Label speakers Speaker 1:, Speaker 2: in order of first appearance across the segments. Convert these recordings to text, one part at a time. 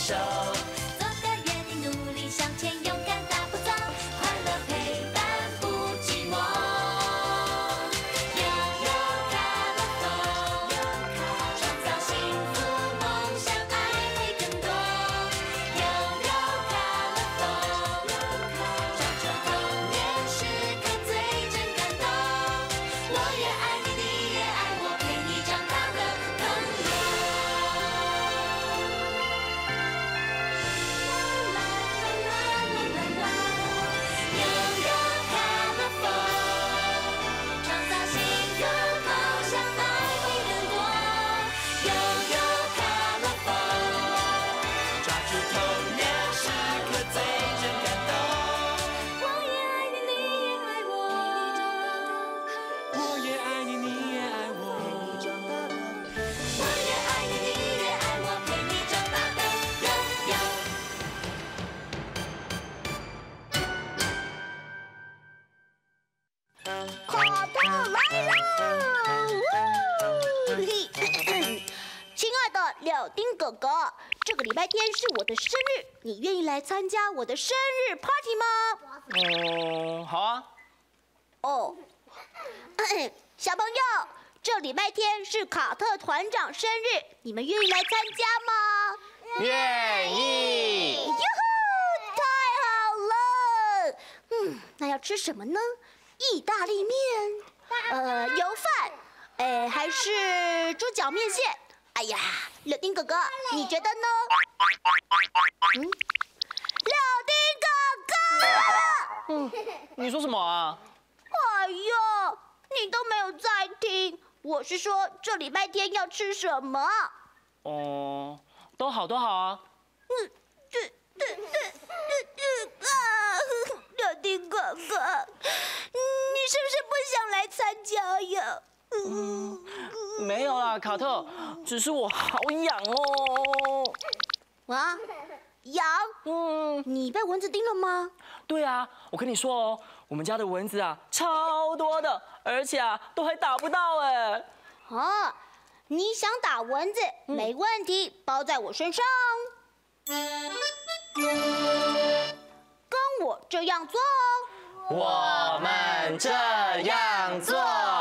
Speaker 1: 手。做个约定，努力向前，勇敢大步走，快乐陪伴不寂寞。悠悠卡乐风，创造幸福梦想，爱会更多。悠悠卡乐风，抓住童年时刻最真感动。我也爱你，你也爱我，陪你长大的朋友。悠悠卡乐风，创造幸福梦想，爱会更多。悠悠卡乐风，抓住童年时刻最真感动。我也爱你，你也爱我，
Speaker 2: 我也爱你，你也爱我。
Speaker 1: 我也爱你，你也爱我，陪你长大的悠悠。
Speaker 3: 卡特来了！呜嘿亲爱的柳丁哥哥，这个礼拜天是我的生日，你愿意来参加我的生日 party 吗？
Speaker 2: 好啊。
Speaker 3: 哦，小朋友，这礼拜天是卡特团长生日，你们愿意来参加吗？
Speaker 2: 愿意。
Speaker 3: 哟呼，太好了！那要吃什么呢？意大利面，油饭，还是猪脚面线？哎呀，柳丁哥哥，你觉得呢？柳丁哥哥！
Speaker 2: 你说什么啊？
Speaker 3: 哎呦，你都没有在听，我是说这礼拜天要吃什么？
Speaker 2: 哦，都好都好啊。
Speaker 3: 柳丁哥哥，你是不是不想来参加呀？
Speaker 2: 没有啦，卡特，只是我好痒哦。
Speaker 3: 啊，痒？你被蚊子叮了吗？
Speaker 2: 对啊，我跟你说哦，我们家的蚊子啊超多的，而且啊都还打不到哎。
Speaker 3: 啊，你想打蚊子？没问题，包在我身上。跟我这样做哦。
Speaker 2: 我们这样做。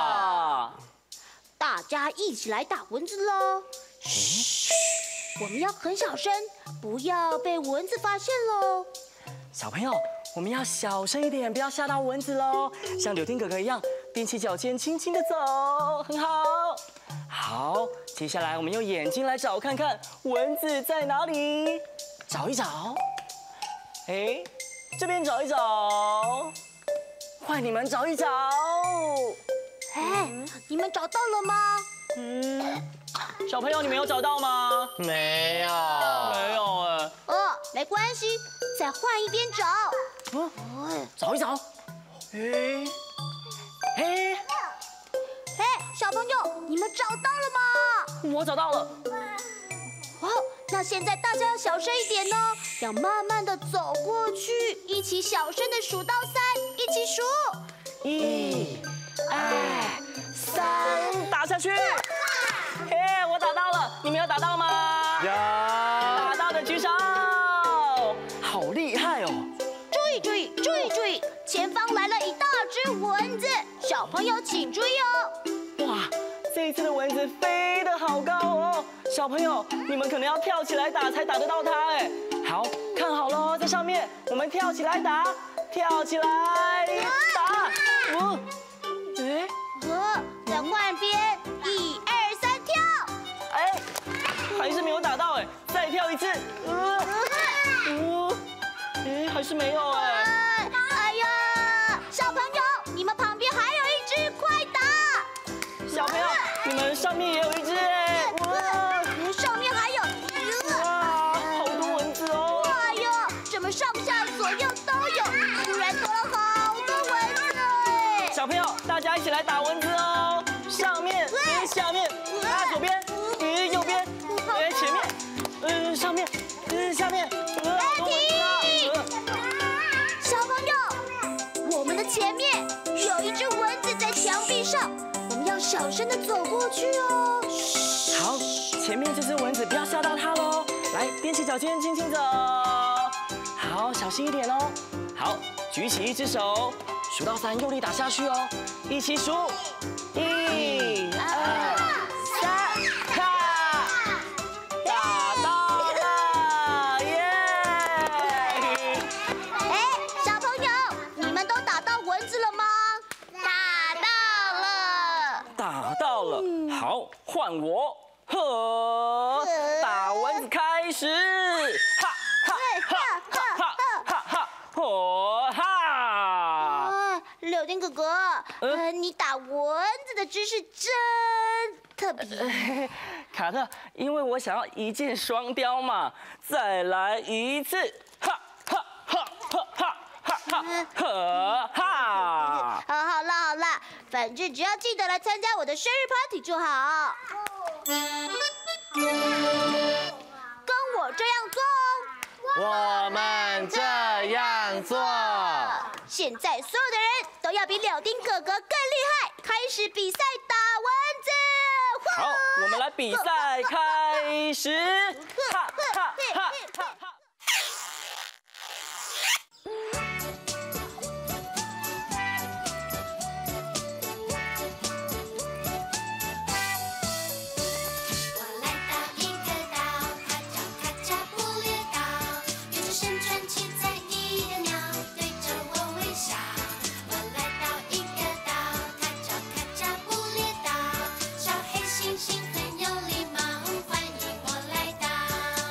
Speaker 3: 大家一起来打蚊子喽！嘘，我们要很小声，不要被蚊子发现喽。
Speaker 2: 小朋友，我们要小声一点，不要吓到蚊子喽。像柳丁哥哥一样，踮起脚尖，轻轻的走，很好。好，接下来我们用眼睛来找看看蚊子在哪里，找一找。哎，这边找一找，换你们找一找。
Speaker 3: 哎，你们找到了吗？
Speaker 2: 小朋友，你们有找到吗？
Speaker 4: 没有。
Speaker 2: 没有哎。
Speaker 3: 没关系，再换一边找。
Speaker 2: 找一找。哎，
Speaker 3: 小朋友，你们找到了吗？
Speaker 2: 我找到了。
Speaker 3: 哦，那现在大家要小声一点哦，要慢慢的走过去，一起小声的数到3，一起数。
Speaker 2: 1、2、3，打下去！嘿，我打到了，你们有打到吗？
Speaker 4: 有。
Speaker 2: 打到的举手，好厉害哦！
Speaker 3: 注意注意注意注意，前方来了一大只蚊子，小朋友请注意哦。
Speaker 2: 哇，这一次的蚊子飞得好高哦，小朋友你们可能要跳起来打才打得到它哎。好，看好喽，在上面，我们跳起来打，跳起来打。
Speaker 3: 再换边，1、2、3，跳！
Speaker 2: 哎，还是没有打到哎，再跳一次。还是没有哎。
Speaker 3: 哎呀，小朋友，你们旁边还有一只，快打！
Speaker 2: 小朋友，你们上面也有一只哎。
Speaker 3: 上面还有。
Speaker 2: 哇，好多蚊子哦。
Speaker 3: 哎呦，怎么上下左右都有？突然多了好多蚊子哎！
Speaker 2: 小朋友，大家一起来打蚊子哦！上面，下面，左边，右边，前面，上面，下面，
Speaker 3: 小朋友，我们的前面有一只蚊子在墙壁上，我们要小声的走过去哦。
Speaker 2: 好，前面这只蚊子不要吓到它喽。 来，踮起脚尖，轻轻走。好，小心一点哦。好，举起一只手，数到3，用力打下去哦。一起数，1、2、3，哈！打到了，耶！
Speaker 3: 哎，小朋友，你们都打到蚊子了吗？打到了。
Speaker 2: 打到了，好，换我。呵，打蚊子开始，哈哈哈哈哈哈哈，嚯哈！
Speaker 3: 柳丁哥哥，你打蚊子的姿势真特别。
Speaker 2: 卡特，因为我想要一箭双雕嘛，再来一次，哈哈哈哈哈哈哈，呵哈！
Speaker 3: 好啦，反正只要记得来参加我的生日 party 就好。跟我这样做哦。
Speaker 2: 我们这样做。
Speaker 3: 现在所有的人都要比柳丁哥哥更厉害，开始比赛打蚊子。
Speaker 2: 好，我们来比赛开始，哈哈哈哈哈！
Speaker 1: 我来到一个岛，它叫卡加布列岛，有只身穿七彩衣的鸟，对着我微笑。我来到一个岛，它叫卡加布列岛，小黑猩猩很有礼貌，欢迎我来到。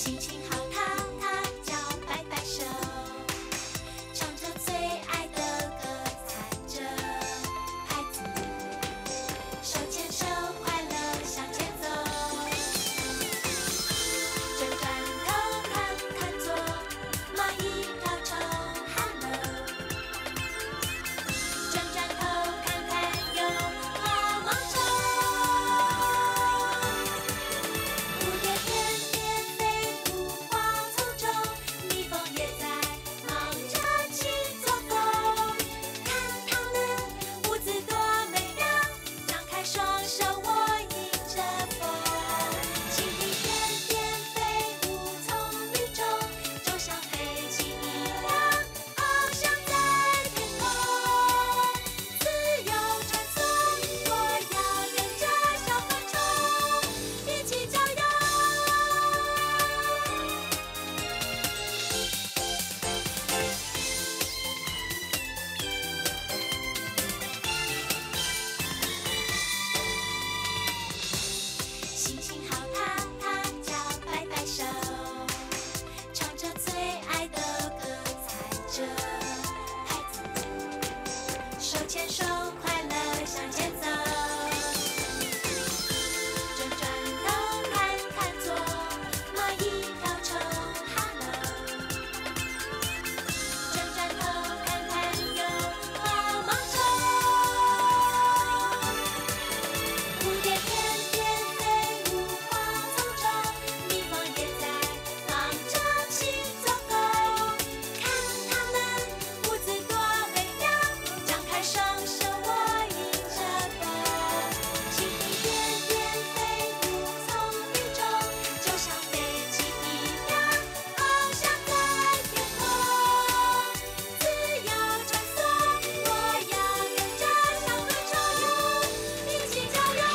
Speaker 1: 心情好，踏脚，摆摆手，唱着最爱的歌，踩着拍子，手牵手，快乐向前走。转转头看看左，蚂蚁跳虫，Hello。转转头看看右，花芒虫。蝴蝶翩翩飞舞花丛中，蜜蜂也在忙着去做工。看它们舞姿多美妙，张开双手我迎着风。蜻蜓翩翩飞舞丛林中，就像飞机一样翱翔在天空。自由传送，我要跟着小昆虫一起郊游。心情好，踏脚，摆摆手，唱着最爱的歌，踩着拍子，手牵手，快乐向前走。转转头看看左，蚂蚁跳虫，Hello。转转头看看右，花芒虫。蝴蝶翩翩飞舞花丛中，蜜蜂也在忙着去做工。看它们舞姿多美妙，张开双手我迎着风。蜻蜓翩翩飞舞丛林中，就像飞机一样翱翔在天空。自由传送，我要跟着小昆虫一起郊游。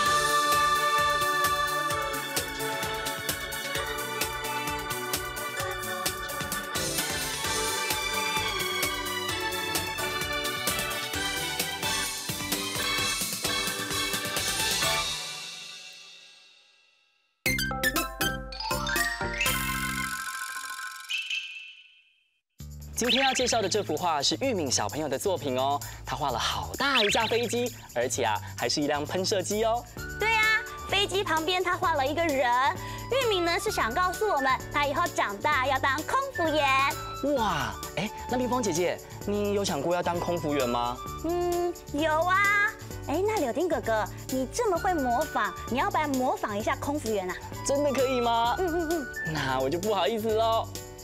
Speaker 2: 今天要介绍的这幅画是玉敏小朋友的作品哦，他画了好大一架飞机，而且还是一辆喷射机哦。
Speaker 3: 对啊，飞机旁边他画了一个人。玉敏呢是想告诉我们，他以后长大要当空服员。
Speaker 2: 哇，那蜜蜂姐姐，你有想过要当空服员吗？
Speaker 3: 有啊。那柳丁哥哥，你这么会模仿，你要不然模仿一下空服员啊？
Speaker 2: 真的可以吗？那我就不好意思喽。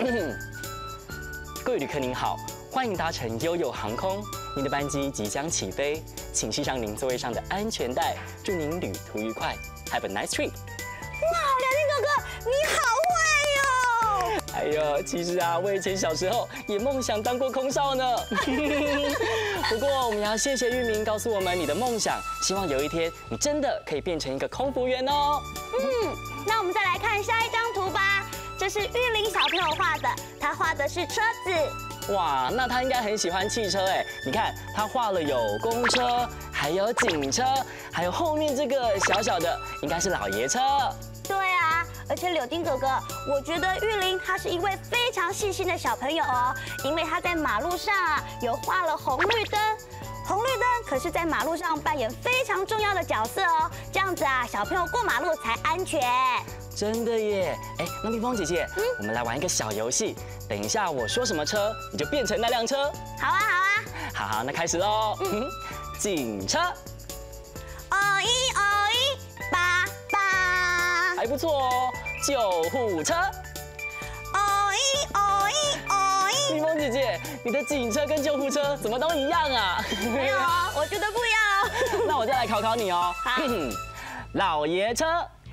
Speaker 2: 各位旅客您好，欢迎搭乘悠悠航空，您的班机即将起飞，请系上您座位上的安全带，祝您旅途愉快 ，Have a nice trip。
Speaker 3: 哇，柳丁哥哥，你好会哟！
Speaker 2: 哎呦，其实我以前小时候也梦想当过空少呢。不过我们要谢谢玉明告诉我们你的梦想，希望有一天你真的可以变成一个空服员哦。
Speaker 3: 那我们再来看下一张图吧。这是玉林小朋友画的，他画的是车子。
Speaker 2: 哇，那他应该很喜欢汽车哎！你看，他画了有公车，还有警车，还有后面这个小小的，应该是老爷车。
Speaker 3: 对啊，而且柳丁哥哥，我觉得玉林他是一位非常细心的小朋友哦，因为他在马路上有画了红绿灯。红绿灯可是在马路上扮演非常重要的角色哦，这样子小朋友过马路才安全。
Speaker 2: 真的耶！那蜜蜂姐姐，我们来玩一个小游戏。等一下我说什么车，你就变成那辆车。
Speaker 3: 好啊，好啊。
Speaker 2: 好，那开始喽。警车。
Speaker 3: 哦一哦一，爸爸。
Speaker 2: 还不错哦。救护车。
Speaker 3: 哦一哦一哦一。
Speaker 2: 蜜蜂姐姐，你的警车跟救护车怎么都一样啊？
Speaker 3: 没有哦，我觉得不一样哦。
Speaker 2: 那我再来考考你哦。
Speaker 3: 好。
Speaker 2: 老爷车。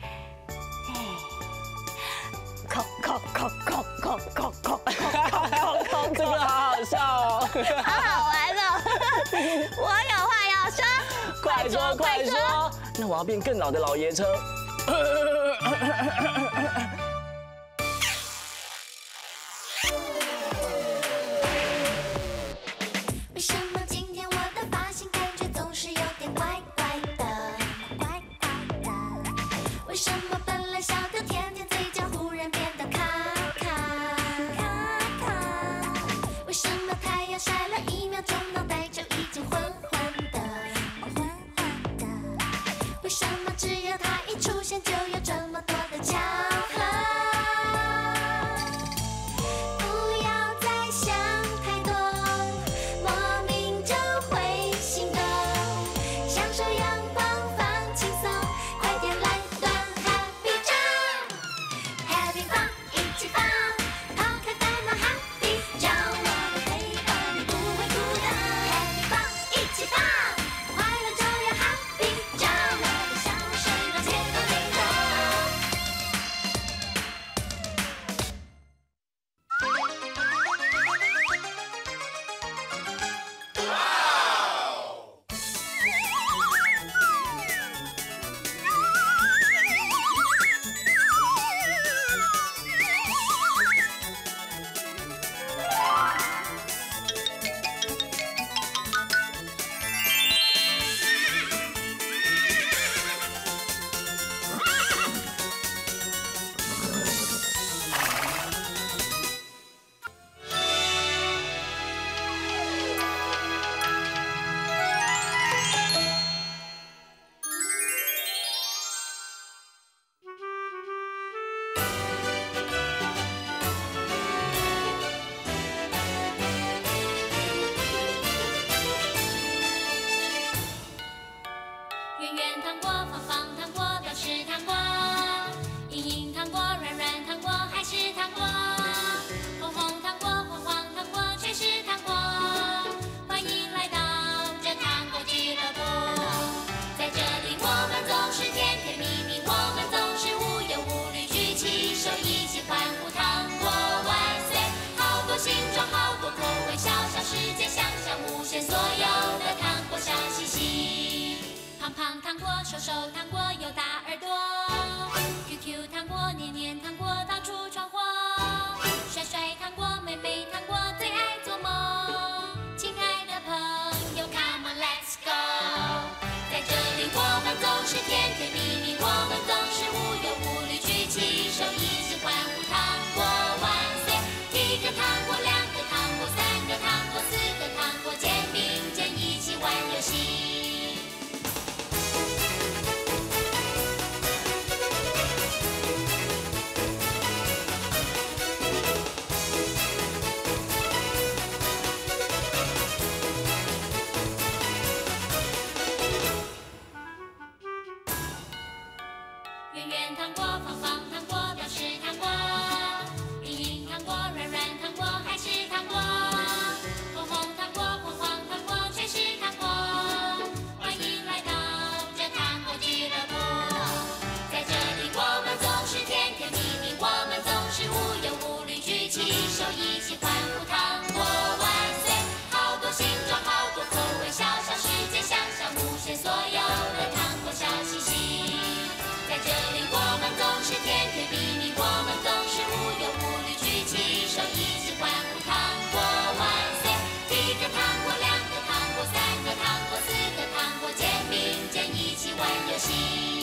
Speaker 2: 这个好好笑哦，
Speaker 3: 好好玩哦！我有话要说，
Speaker 2: 快说快说！那我要变更老的老爷车。
Speaker 1: 为什么今天我的发型感觉总是有点怪怪的？怪怪的。为什么本来笑得甜甜，嘴角忽然变得卡年年糖果到处闯祸，甩甩糖果，妹妹糖果最爱做梦。亲爱的朋友 ，Come on let's go， 在这里我们总是甜甜蜜蜜，我们总是无忧无虑，举起手一起欢呼，糖果万岁！一个糖果，两个糖果，三个糖果，四个糖果，肩并肩一起玩游戏。圆圆糖果，方方糖果，表示糖果；硬硬糖果，软软糖果，还是糖果；红红糖果，黄黄糖果，全是糖果。欢迎来到这糖果俱乐部，在这里我们总是甜甜蜜蜜，我们总是无忧无虑，举起手一起欢呼，糖果万岁！好多形状，好多口味，小小世界，想象无限，所有的糖果小星星。在这里我们总是甜甜蜜蜜，我们总是无忧无虑，举起手一起欢呼，糖果万岁！一个糖果，两个糖果，三个糖果，四个糖果，肩并肩一起玩游戏。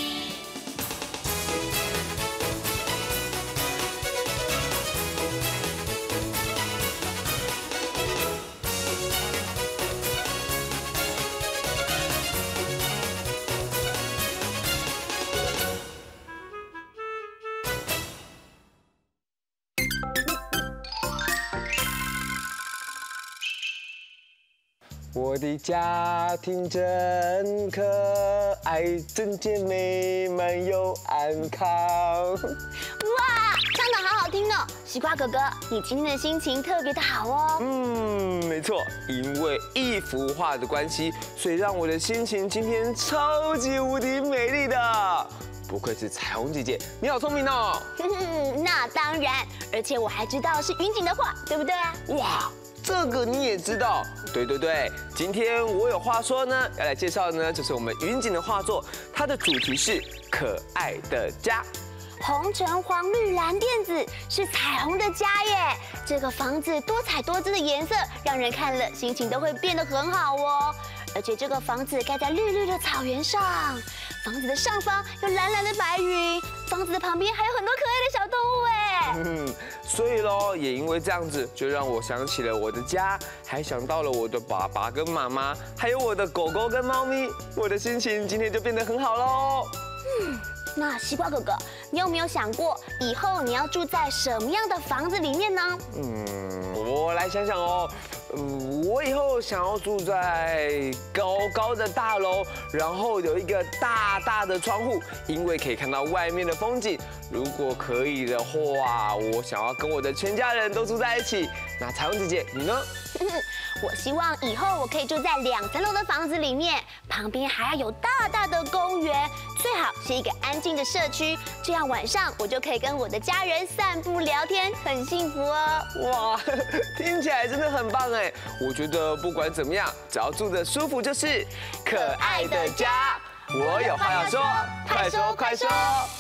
Speaker 4: 我的家庭真可爱，真姐妹们又安康。
Speaker 3: 哇，唱得好好听哦！西瓜哥哥，你今天的心情特别的好哦。
Speaker 4: 没错，因为一幅画的关系，所以让我的心情今天超级无敌美丽的。不愧是彩虹姐姐，你好聪明哦。
Speaker 3: 那当然，而且我还知道是云锦的画，对不对啊？
Speaker 4: 哇！这个你也知道？对，今天我有话说呢，要来介绍呢，就是我们云锦的画作，它的主题是可爱的家。
Speaker 3: 红橙黄绿蓝靛紫是彩虹的家耶！这个房子多彩多姿的颜色，让人看了心情都会变得很好哦。而且这个房子盖在绿绿的草原上，房子的上方有蓝蓝的白云，房子的旁边还有很多可爱的小动物哎。
Speaker 4: 所以咯，也因为这样子，就让我想起了我的家，还想到了我的爸爸跟妈妈，还有我的狗狗跟猫咪，我的心情今天就变得很好喽。
Speaker 3: 那西瓜哥哥，你有没有想过以后你要住在什么样的房子里面呢？
Speaker 4: 我来想想哦。我以后想要住在高高的大楼，然后有一个大大的窗户，因为可以看到外面的风景。如果可以的话，我想要跟我的全家人都住在一起。那彩虹姐姐，你呢？
Speaker 3: 我希望以后我可以住在2、3楼的房子里面，旁边还要有大大的公园，最好是一个安静的社区，这样晚上我就可以跟我的家人散步聊天，很幸福哦。
Speaker 4: 哇，听起来真的很棒哎！我觉得不管怎么样，只要住得舒服就是可爱的家。我有话要说，快说快说。